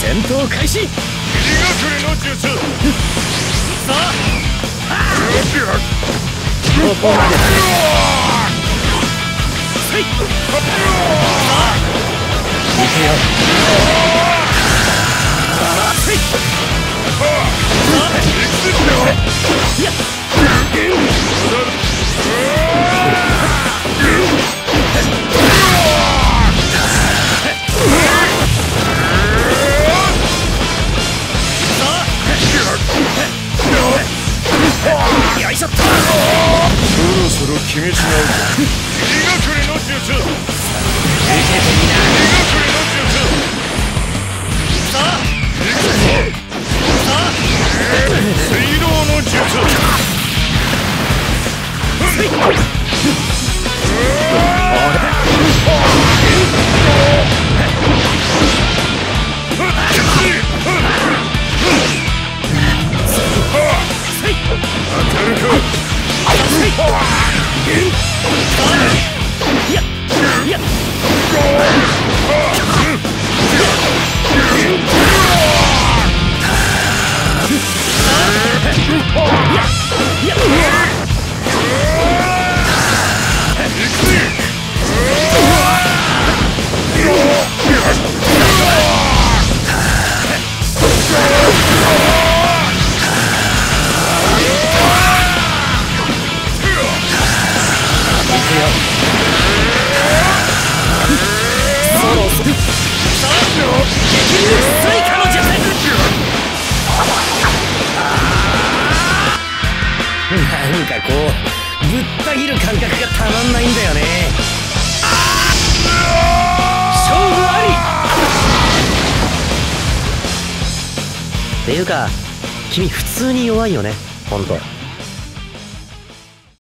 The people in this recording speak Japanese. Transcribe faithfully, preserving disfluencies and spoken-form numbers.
戦闘開始。 霧隠れの術。 さあここまでだ。 せい。さあ行くよ。せい。さあいやよいしょっと。そろそろ決めちまうぞ。霧隠れの術。受けてみな。霧隠れの術。さあ行くぞ。さあ水道の術。せい。なんかこうぶった切る感覚がたまんないんだよね。勝負ありっていうか君普通に弱いよね、ほんと。